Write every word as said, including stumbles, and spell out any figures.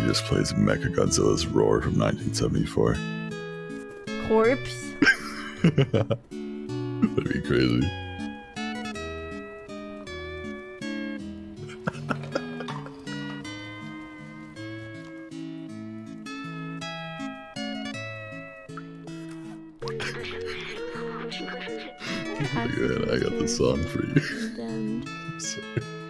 he just plays Mechagodzilla's Roar from nineteen seventy-four. Corpse? That'd be crazy. Oh my God, I got the song for you. Sorry.